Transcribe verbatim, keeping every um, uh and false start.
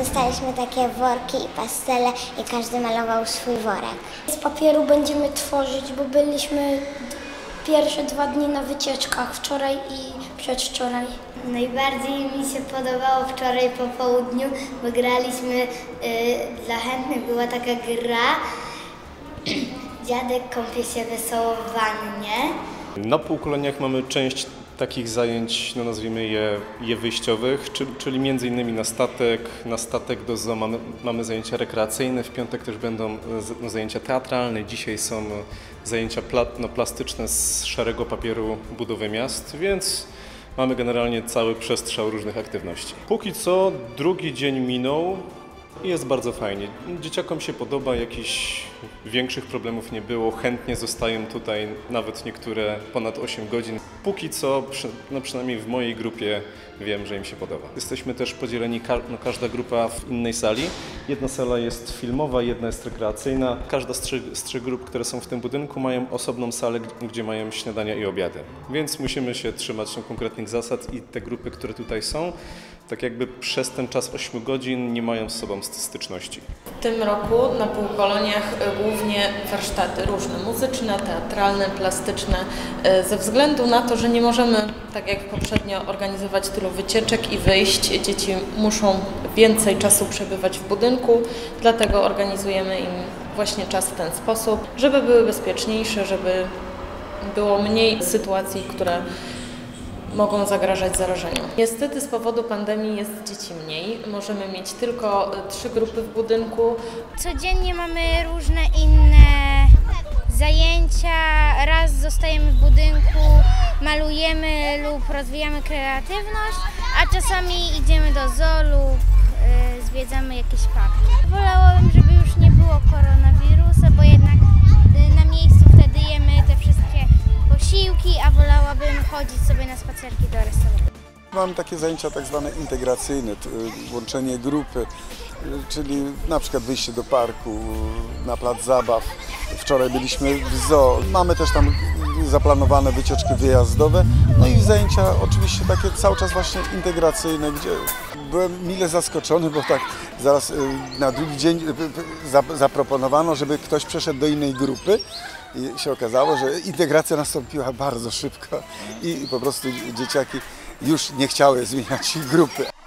dostaliśmy takie worki i pastele i każdy malował swój worek. Z papieru będziemy tworzyć, bo byliśmy pierwsze dwa dni na wycieczkach, wczoraj i przedwczoraj. Najbardziej mi się podobało wczoraj po południu, bo graliśmy, yy, dla chętnych była taka gra, dziadek kąpie się wesoło w wannie. Na półkoloniach mamy część takich zajęć, no nazwijmy je, je wyjściowych, czyli, czyli między innymi na statek, na statek do zoo mamy, mamy zajęcia rekreacyjne, w piątek też będą no, zajęcia teatralne, dzisiaj są zajęcia pla, no, plastyczne z szarego papieru budowy miast, więc mamy generalnie cały przestrzał różnych aktywności. Póki co drugi dzień minął i jest bardzo fajnie. Dzieciakom się podoba, jakichś większych problemów nie było, chętnie zostają tutaj nawet niektóre ponad osiem godzin. Póki co, przy, no przynajmniej w mojej grupie wiem, że im się podoba. Jesteśmy też podzieleni, no każda grupa w innej sali. Jedna sala jest filmowa, jedna jest rekreacyjna. Każda z trzech, z trzech grup, które są w tym budynku, mają osobną salę, gdzie mają śniadania i obiady. Więc musimy się trzymać konkretnych zasad i te grupy, które tutaj są, tak jakby przez ten czas ośmiu godzin nie mają z sobą styczności. W tym roku na półkoloniach głównie warsztaty różne, muzyczne, teatralne, plastyczne, ze względu na to, że nie możemy, tak jak poprzednio, organizować tylu wycieczek i wyjść. Dzieci muszą więcej czasu przebywać w budynku, dlatego organizujemy im właśnie czas w ten sposób, żeby były bezpieczniejsze, żeby było mniej sytuacji, które mogą zagrażać zarażeniu. Niestety z powodu pandemii jest dzieci mniej. Możemy mieć tylko trzy grupy w budynku. Codziennie mamy różne inne zajęcia. Raz zostajemy w budynku, malujemy lub rozwijamy kreatywność, a czasami idziemy do zoo lub y, zwiedzamy jakieś parki. Wolałabym, żeby już nie było koronawirusa, bo jednak y, na miejscu wtedy jemy te wszystkie posiłki, a wolałabym chodzić sobie na spacerki do restauracji. Mamy takie zajęcia tak zwane integracyjne, łączenie grupy, czyli na przykład wyjście do parku, na plac zabaw. Wczoraj byliśmy w zoo. Mamy też tam zaplanowane wycieczki wyjazdowe, no i zajęcia oczywiście takie cały czas właśnie integracyjne, gdzie byłem mile zaskoczony, bo tak zaraz na drugi dzień zaproponowano, żeby ktoś przeszedł do innej grupy. I się okazało, że integracja nastąpiła bardzo szybko i po prostu dzieciaki już nie chciały zmieniać grupy.